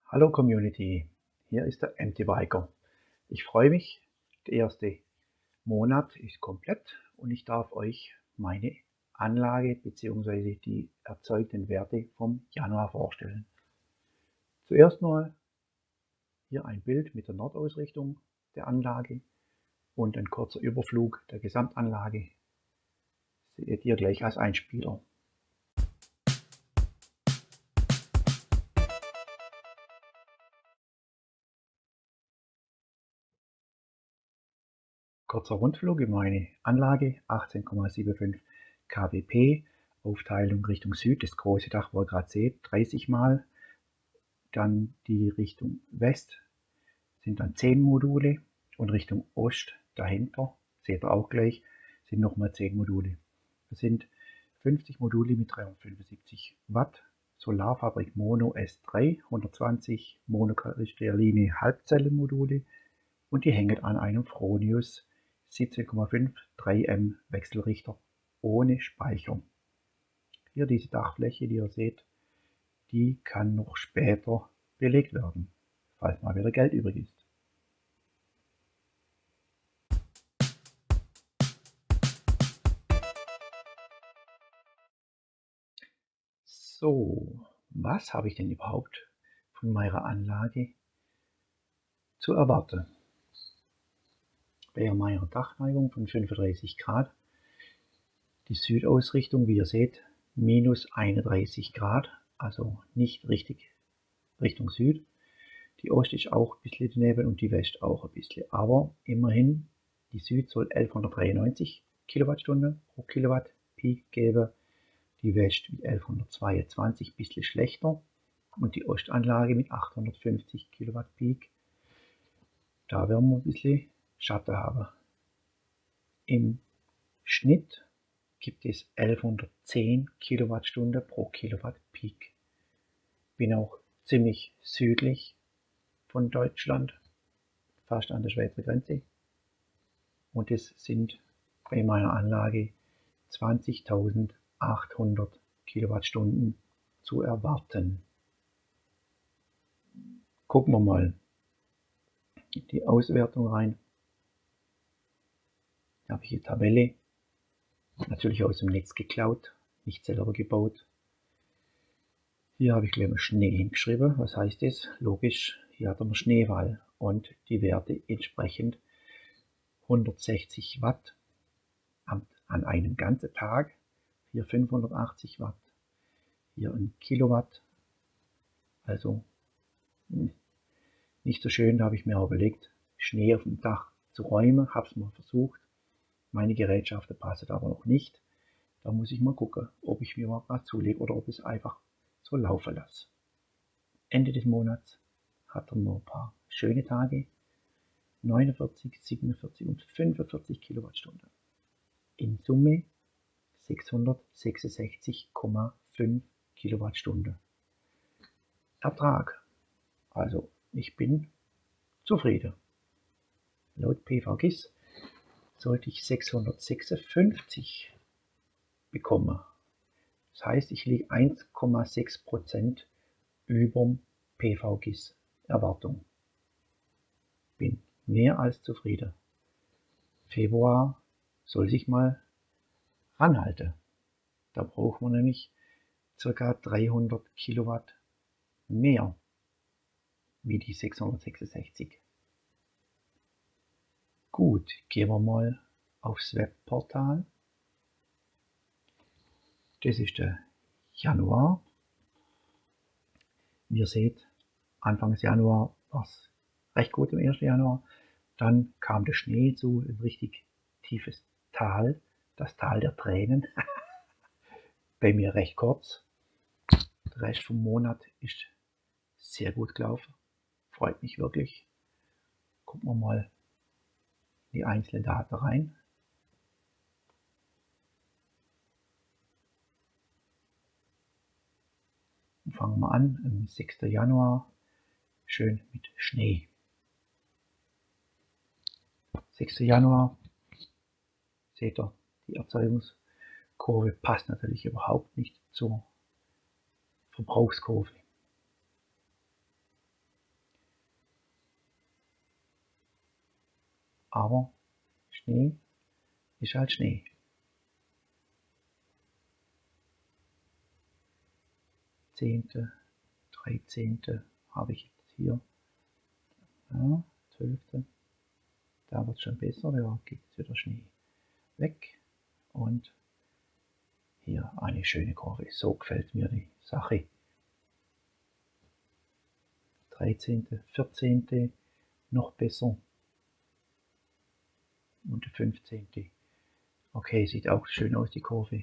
Hallo Community, hier ist der Empty Biker. Ich freue mich, der erste Monat ist komplett und ich darf euch meine Anlage bzw. die erzeugten Werte vom Januar vorstellen. Zuerst mal hier ein Bild mit der Nordausrichtung der Anlage und ein kurzer Überflug der Gesamtanlage. Seht ihr gleich als Einspieler. Kurzer Rundflug in meine Anlage, 18,75 kWp, Aufteilung Richtung Süd, das große Dach, wo ihr gerade seht, 30 Mal. Dann die Richtung West sind dann 10 Module und Richtung Ost dahinter, seht ihr auch gleich, sind nochmal 10 Module. Das sind 50 Module mit 375 Watt, Solarfabrik Mono S3, 120 monokristalline Halbzellenmodule und die hängen an einem Fronius 17,5 3M Wechselrichter ohne Speicher. Hier diese Dachfläche, die ihr seht, die kann noch später belegt werden, falls mal wieder Geld übrig ist. So, was habe ich denn überhaupt von meiner Anlage zu erwarten? Bei meiner Dachneigung von 35 Grad, die Südausrichtung, wie ihr seht, minus 31 Grad, also nicht richtig Richtung Süd. Die Ost ist auch ein bisschen daneben und die West auch ein bisschen, aber immerhin, die Süd soll 1193 Kilowattstunden pro Kilowatt Peak geben, die West mit 1122, ein bisschen schlechter, und die Ostanlage mit 850 Kilowatt Peak. Da werden wir ein bisschen Schatten haben. Im Schnitt gibt es 1110 Kilowattstunden pro Kilowatt Peak. Bin auch ziemlich südlich von Deutschland, fast an der Schweizer Grenze. Und es sind bei meiner Anlage 20.800 Kilowattstunden zu erwarten. Gucken wir mal die Auswertung rein. Da habe ich die Tabelle, natürlich aus dem Netz geklaut, nicht selber gebaut. Hier habe ich gleich mal Schnee hingeschrieben. Was heißt das? Logisch, hier hat man Schneefall und die Werte entsprechend 160 Watt an einem ganzen Tag, hier 580 Watt, hier ein Kilowatt, also nicht so schön. Da habe ich mir auch überlegt, Schnee auf dem Dach zu räumen, habe es mal versucht. Meine Gerätschaften passen aber noch nicht. Da muss ich mal gucken, ob ich mir mal was zulege oder ob ich es einfach so laufen lasse. Ende des Monats hat er noch ein paar schöne Tage, 49, 47 und 45 Kilowattstunden. In Summe 666,5 Kilowattstunden. Ertrag. Also ich bin zufrieden. Laut PVGIS sollte ich 656 bekommen. Das heißt, ich liege 1,6% über PVGIS Erwartung. Bin mehr als zufrieden. Februar soll sich mal ranhalten. Da braucht man nämlich ca. 300 Kilowatt mehr wie die 666. Gut, gehen wir mal aufs Webportal. Das ist der Januar. Wie ihr seht, Anfang Januar war es recht gut im 1. Januar. Dann kam der Schnee zu, ein richtig tiefes Tal, das Tal der Tränen. Bei mir recht kurz. Der Rest vom Monat ist sehr gut gelaufen. Freut mich wirklich. Gucken wir mal die einzelnen Daten rein. Und fangen wir an, am 6. Januar, schön mit Schnee. 6. Januar, seht ihr, die Erzeugungskurve passt natürlich überhaupt nicht zur Verbrauchskurve. Aber Schnee ist halt Schnee. Zehnte, 13. habe ich jetzt hier. Ja, 12. Da wird es schon besser, da geht jetzt wieder Schnee weg. Und hier eine schöne Kurve. So gefällt mir die Sache. 13., 14. noch besser. Und der 15. Okay, sieht auch schön aus, die Kurve.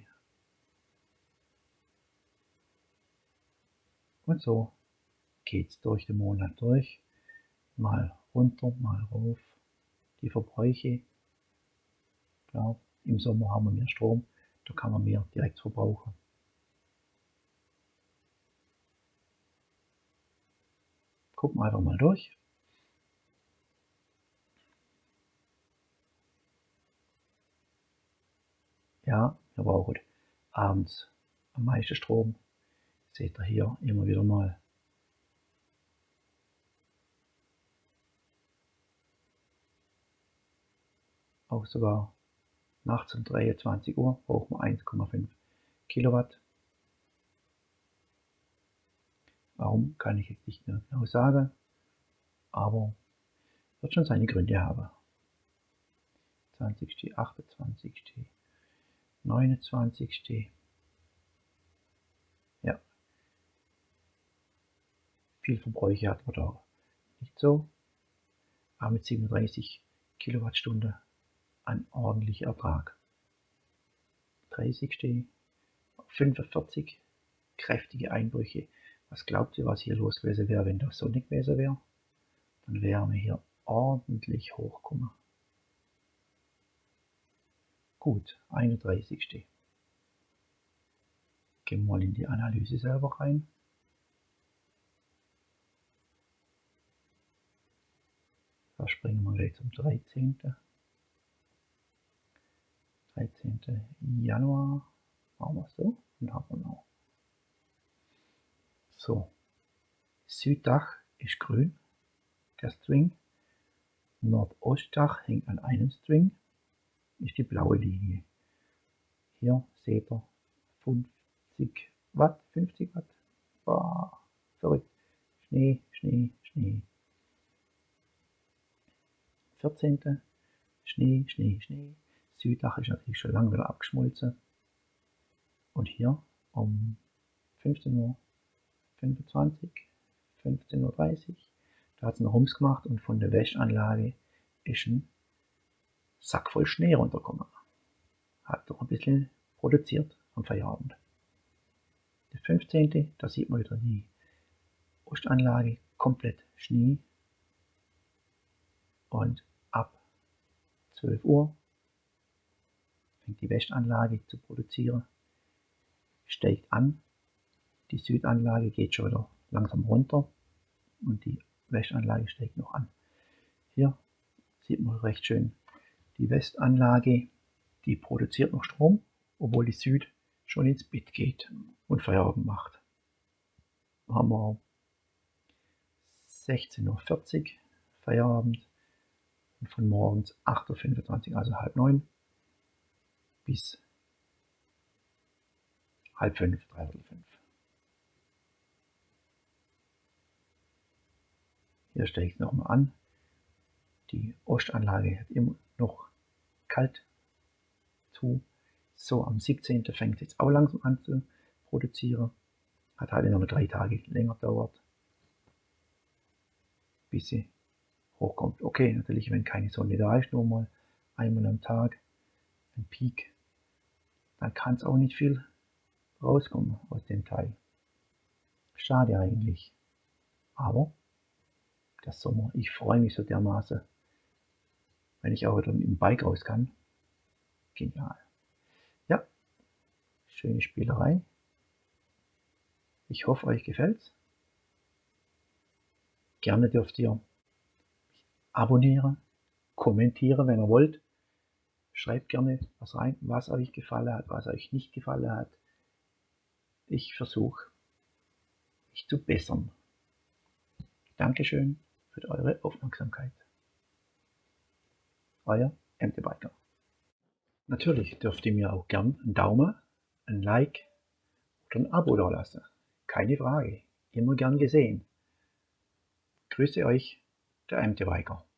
Und so geht es durch den Monat durch. Mal runter, mal rauf. Die Verbräuche. Klar, im Sommer haben wir mehr Strom, da kann man mehr direkt verbrauchen. Gucken wir einfach mal durch. Ja, wir brauchen abends am meisten Strom. Seht ihr hier immer wieder mal. Auch sogar nachts um 23 Uhr brauchen wir 1,5 Kilowatt. Warum, kann ich jetzt nicht mehr genau sagen, aber wird schon seine Gründe haben. 20., 28., 29. Ja, viel Verbräuche hat man da nicht so, aber mit 37 Kilowattstunden ein ordentlicher Ertrag. 30. 45 kräftige Einbrüche. Was glaubt ihr, was hier los gewesen wäre, wenn das Sonne gewesen wäre? Dann wären wir hier ordentlich hochgekommen. Gut, 31. Gehen wir mal in die Analyse selber rein. Da springen wir gleich zum 13. 13. Januar. Machen wir es so und haben wir noch. So, Süddach ist grün, der String. Nordostdach hängt an einem String, ist die blaue Linie. Hier seht ihr 50 Watt, 50 Watt. Boah, verrückt. Schnee, Schnee, Schnee. 14. Schnee, Schnee, Schnee. Süddach ist natürlich schon lange wieder abgeschmolzen. Und hier um 15:25 Uhr, 15:30 Uhr, da hat es einen Rums gemacht und von der Wäschanlage ist ein Sack voll Schnee runtergekommen. Hat doch ein bisschen produziert am Feierabend. Der 15. Da sieht man wieder die Ostanlage komplett Schnee. Und ab 12 Uhr fängt die Wäschanlage zu produzieren, steigt an. Die Südanlage geht schon wieder langsam runter und die Wäschanlage steigt noch an. Hier sieht man recht schön die Westanlage, die produziert noch Strom, obwohl die Süd schon ins Bett geht und Feierabend macht. Da haben wir 16:40 Uhr Feierabend und von morgens 8:25 Uhr, also 8:30 bis 4:30, 4:45. Hier steigt es nochmal an. Die Ostanlage hat immer noch kalt zu. So, am 17. fängt es jetzt auch langsam an zu produzieren. Hat halt noch 3 Tage länger gedauert, bis sie hochkommt. Okay, natürlich, wenn keine Sonne da ist, nur mal einmal am Tag ein Peak, dann kann es auch nicht viel rauskommen aus dem Teil. Schade eigentlich. Aber der Sommer, ich freue mich so dermaßen, wenn ich auch dann im Bike raus kann. Genial. Ja, schöne Spielerei. Ich hoffe, euch gefällt's. Gerne dürft ihr abonnieren, kommentieren, wenn ihr wollt. Schreibt gerne was rein, was euch gefallen hat, was euch nicht gefallen hat. Ich versuche, mich zu bessern. Dankeschön für eure Aufmerksamkeit. euer MT-Biker. Natürlich dürft ihr mir auch gern einen Daumen, ein Like oder ein Abo dalassen. Keine Frage, immer gern gesehen. Grüße euch, der MT-Biker.